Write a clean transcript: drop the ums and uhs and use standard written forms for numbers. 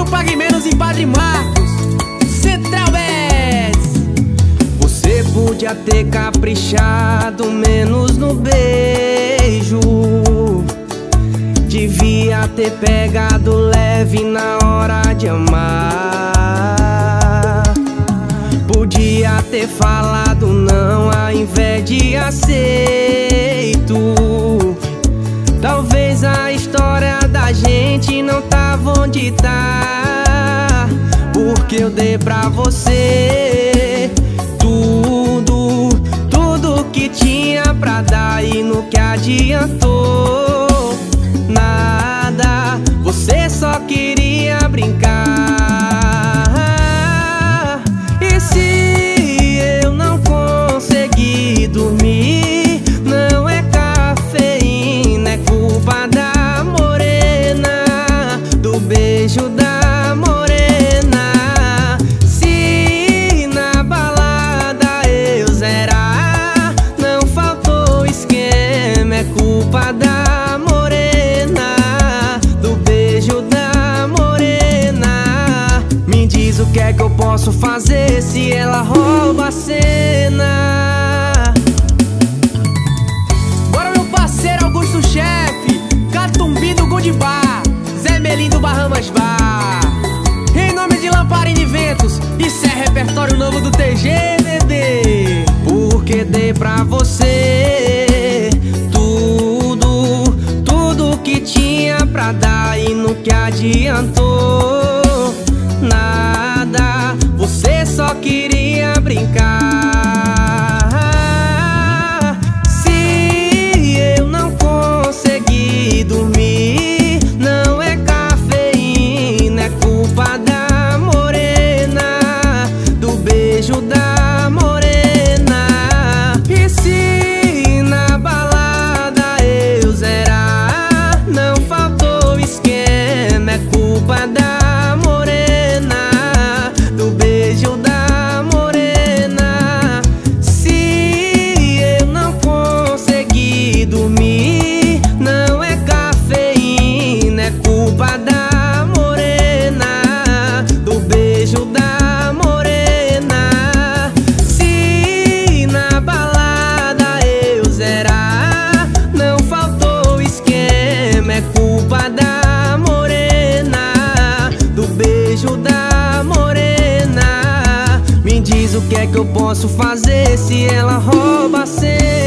Pague Menos em Padre Marcos, Central Bets. Você podia ter caprichado menos no beijo, devia ter pegado leve na hora de amar. Podia ter falado não ao invés de aceito. Talvez a história da gente não tava onde tá, porque eu dei pra você tudo, tudo que tinha pra dar. E no que adiantou nada, você só queria brincar. E se eu não conseguir dormir, não é cafeína, é culpa da morena, do beijo da morena. Se na balada eu zerar, não faltou esquema, é culpa da morena, do beijo da morena. Me diz o que é que eu posso fazer se ela rouba a cena. Bora, meu parceiro Augusto Chefe, Catumbi do Good Bar, Zé Melim do Bahamas Bar. Em nome de Lamparina Eventos, isso é repertório novo do TG, bebê. Porque dei pra você tudo, tudo que tinha pra dar. E no que adiantou nada, você só queria brincar. Se eu não conseguir dormir, não é cafeína, é culpa da morena, do beijo da morena. E se na balada eu zerar, não faltou esquema, é culpa da morena, do beijo da morena. Se eu não conseguir dormir, não é cafeína, é culpa da morena, do beijo da morena. Se na balada eu zerar, não faltou esquema, é culpa da morena, do beijo da morena. Me diz o que é que eu posso fazer se ela rouba a cena.